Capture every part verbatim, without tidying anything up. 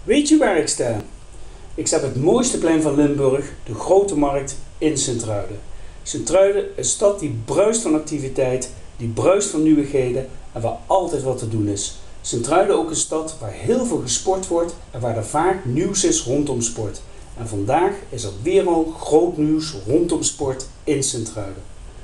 Weet je waar ik sta? Ik sta op het mooiste plein van Limburg, de Grote Markt in Sint-Truiden. Sint-Truiden, een stad die bruist van activiteit, die bruist van nieuwigheden en waar altijd wat te doen is. Sint-Truiden ook een stad waar heel veel gesport wordt en waar er vaak nieuws is rondom sport. En vandaag is er weer al groot nieuws rondom sport in Sint-Truiden.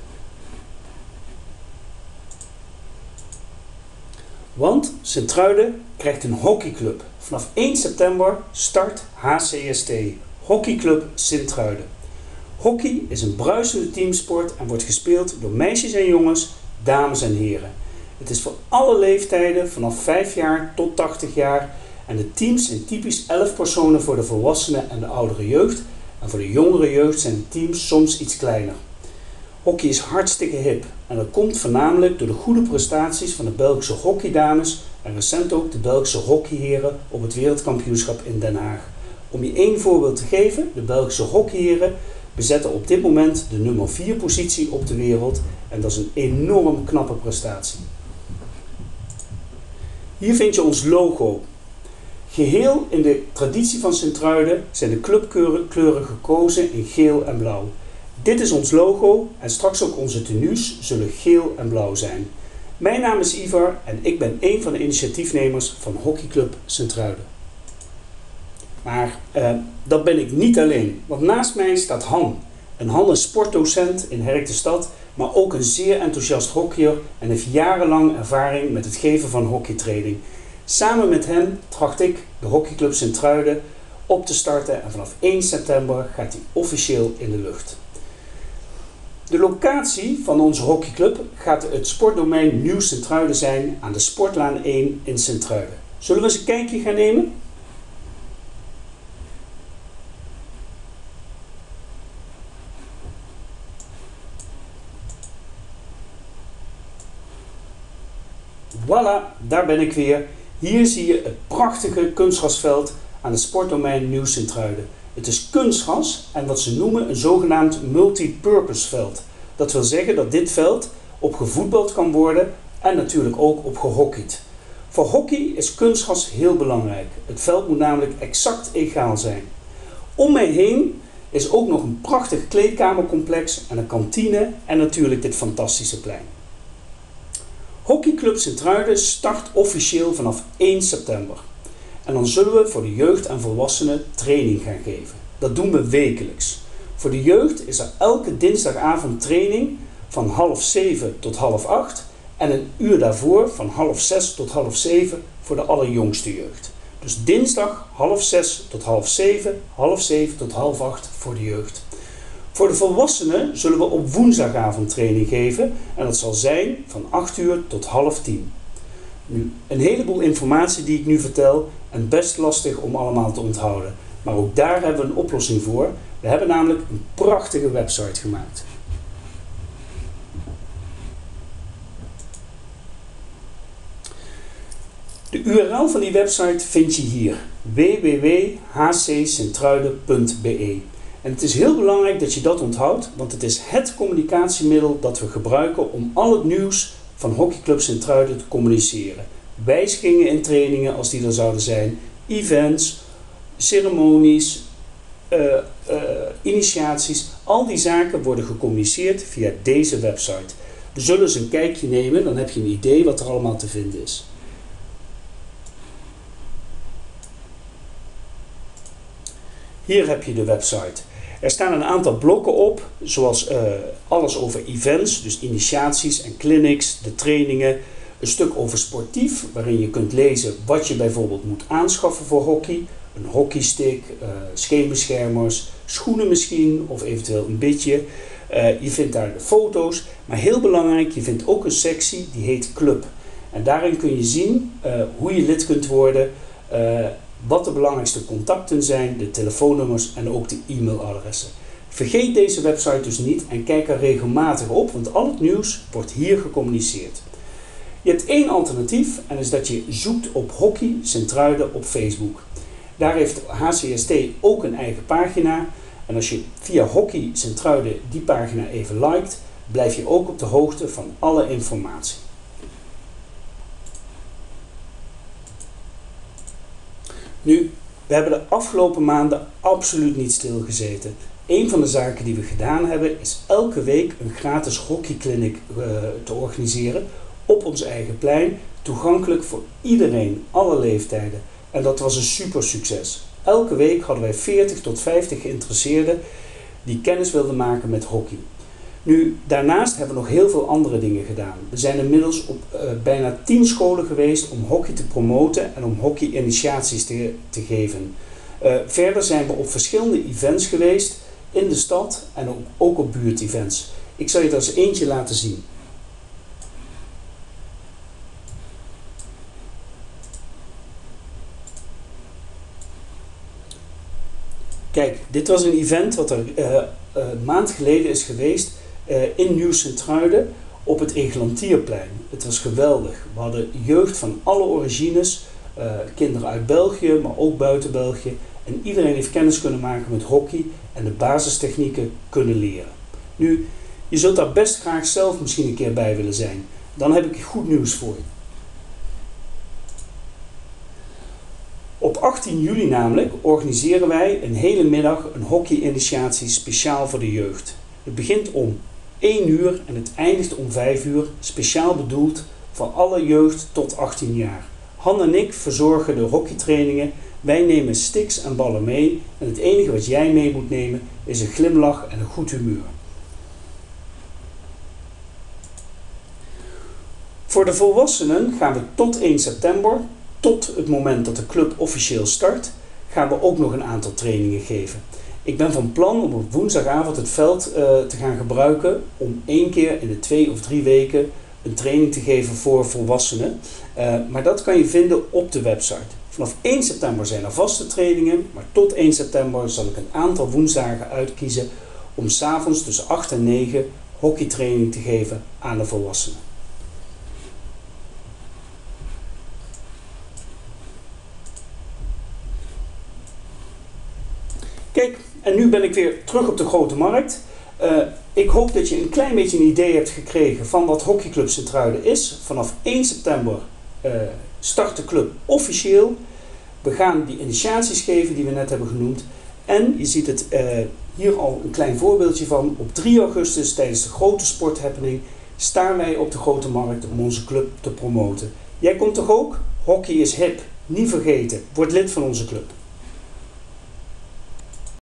Want Sint-Truiden krijgt een hockeyclub. Vanaf één september start H C S T, Hockeyclub Sint-Truiden. Hockey is een bruisende teamsport en wordt gespeeld door meisjes en jongens, dames en heren. Het is voor alle leeftijden vanaf vijf jaar tot tachtig jaar en de teams zijn typisch elf personen voor de volwassenen en de oudere jeugd. En voor de jongere jeugd zijn de teams soms iets kleiner. Hockey is hartstikke hip en dat komt voornamelijk door de goede prestaties van de Belgische hockeydames en recent ook de Belgische hockeyheren op het wereldkampioenschap in Den Haag. Om je één voorbeeld te geven, de Belgische hockeyheren bezetten op dit moment de nummer vier positie op de wereld en dat is een enorm knappe prestatie. Hier vind je ons logo. Geheel in de traditie van Sint-Truiden zijn de clubkleuren gekozen in geel en blauw. Dit is ons logo en straks ook onze tenues zullen geel en blauw zijn. Mijn naam is Ivar en ik ben een van de initiatiefnemers van Hockeyclub Sint-Truiden. Maar uh, dat ben ik niet alleen, want naast mij staat Han. En Han is sportdocent in Herk de Stad, maar ook een zeer enthousiast hockeyer en heeft jarenlang ervaring met het geven van hockeytraining. Samen met hem tracht ik de Hockeyclub Sint-Truiden op te starten en vanaf één september gaat hij officieel in de lucht. De locatie van onze hockeyclub gaat het sportdomein Nieuw Sint-Truiden zijn aan de Sportlaan één in Sint-Truiden. Zullen we eens een kijkje gaan nemen? Voilà, daar ben ik weer. Hier zie je het prachtige kunstgrasveld aan het sportdomein Nieuw Sint-Truiden. Het is kunstgras en wat ze noemen een zogenaamd multipurpose veld. Dat wil zeggen dat dit veld op gevoetbald kan worden en natuurlijk ook op gehockeyd. Voor hockey is kunstgras heel belangrijk. Het veld moet namelijk exact egaal zijn. Om mij heen is ook nog een prachtig kleedkamercomplex en een kantine en natuurlijk dit fantastische plein. Hockeyclub Sint-Truiden start officieel vanaf één september. En dan zullen we voor de jeugd en volwassenen training gaan geven. Dat doen we wekelijks. Voor de jeugd is er elke dinsdagavond training van half zeven tot half acht en een uur daarvoor van half zes tot half zeven voor de allerjongste jeugd. Dus dinsdag half zes tot half zeven, half zeven tot half acht voor de jeugd. Voor de volwassenen zullen we op woensdagavond training geven en dat zal zijn van acht uur tot half tien. Nu, een heleboel informatie die ik nu vertel en best lastig om allemaal te onthouden. Maar ook daar hebben we een oplossing voor. We hebben namelijk een prachtige website gemaakt. De U R L van die website vind je hier. w w w punt h c sint-truiden punt b e. En het is heel belangrijk dat je dat onthoudt, want het is het communicatiemiddel dat we gebruiken om al het nieuws van Hockeyclub Sint-Truiden te communiceren. Wijzigingen in trainingen als die er zouden zijn, events, ceremonies, uh, uh, initiaties, al die zaken worden gecommuniceerd via deze website. We zullen eens een kijkje nemen, dan heb je een idee wat er allemaal te vinden is. Hier heb je de website. Er staan een aantal blokken op, zoals uh, alles over events, dus initiaties en clinics, de trainingen. Een stuk over sportief, waarin je kunt lezen wat je bijvoorbeeld moet aanschaffen voor hockey. Een hockeystick, uh, scheenbeschermers, schoenen misschien of eventueel een bitje. Uh, je vindt daar de foto's, maar heel belangrijk, je vindt ook een sectie die heet Club. En daarin kun je zien uh, hoe je lid kunt worden, uh, wat de belangrijkste contacten zijn, de telefoonnummers en ook de e-mailadressen. Vergeet deze website dus niet en kijk er regelmatig op, want al het nieuws wordt hier gecommuniceerd. Je hebt één alternatief en is dat je zoekt op Hockey Sint-Truiden op Facebook. Daar heeft H C S T ook een eigen pagina en als je via Hockey Sint-Truiden die pagina even liked, blijf je ook op de hoogte van alle informatie. Nu, We hebben de afgelopen maanden absoluut niet stilgezeten. Een van de zaken die we gedaan hebben is elke week een gratis hockeyclinic uh, te organiseren op ons eigen plein, toegankelijk voor iedereen, alle leeftijden. En dat was een super succes. Elke week hadden wij veertig tot vijftig geïnteresseerden die kennis wilden maken met hockey. Nu, daarnaast hebben we nog heel veel andere dingen gedaan. We zijn inmiddels op uh, bijna tien scholen geweest om hockey te promoten en om hockey-initiaties te, te geven. Uh, verder zijn we op verschillende events geweest in de stad en ook, ook op buurtevents. Ik zal je er eens eentje laten zien. Kijk, dit was een event wat er uh, uh, een maand geleden is geweest uh, in Nieuw-Sint-Truiden op het Eglantierplein. Het was geweldig. We hadden jeugd van alle origines, uh, kinderen uit België, maar ook buiten België. En iedereen heeft kennis kunnen maken met hockey en de basistechnieken kunnen leren. Nu, je zult daar best graag zelf misschien een keer bij willen zijn. Dan heb ik goed nieuws voor je. Op achttien juli namelijk organiseren wij een hele middag een hockey-initiatie speciaal voor de jeugd. Het begint om één uur en het eindigt om vijf uur, speciaal bedoeld voor alle jeugd tot achttien jaar. Han en ik verzorgen de hockeytrainingen. Wij nemen sticks en ballen mee en het enige wat jij mee moet nemen is een glimlach en een goed humeur. Voor de volwassenen gaan we tot één september, tot het moment dat de club officieel start, gaan we ook nog een aantal trainingen geven. Ik ben van plan om op woensdagavond het veld uh, te gaan gebruiken om één keer in de twee of drie weken een training te geven voor volwassenen. Uh, maar dat kan je vinden op de website. Vanaf één september zijn er vaste trainingen, maar tot één september zal ik een aantal woensdagen uitkiezen om 's avonds tussen acht en negen hockeytraining te geven aan de volwassenen. Kijk, en nu ben ik weer terug op de Grote Markt. Uh, ik hoop dat je een klein beetje een idee hebt gekregen van wat Hockeyclub Sint-Truiden is. Vanaf één september uh, start de club officieel. We gaan die initiaties geven die we net hebben genoemd. En je ziet het uh, hier al een klein voorbeeldje van. Op drie augustus tijdens de grote sporthappening staan wij op de Grote Markt om onze club te promoten. Jij komt toch ook? Hockey is hip. Niet vergeten. Word lid van onze club.